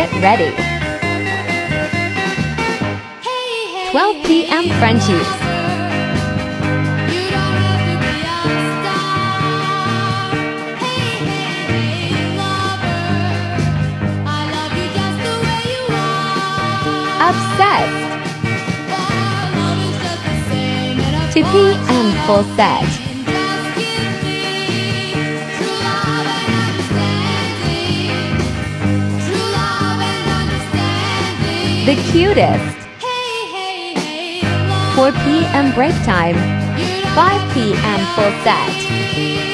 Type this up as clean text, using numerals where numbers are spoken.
get ready. 12 p.m. Frenchies. Obsessed. 2 p.m. Full set. The cutest. 4 p.m. break time. 5 p.m. full set.